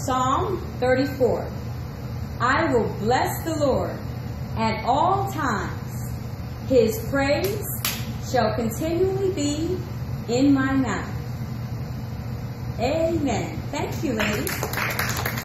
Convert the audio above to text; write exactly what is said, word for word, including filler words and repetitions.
Psalm thirty-four. I will bless the Lord at all times. His praise shall continually be in my mouth. Amen. Thank you, ladies.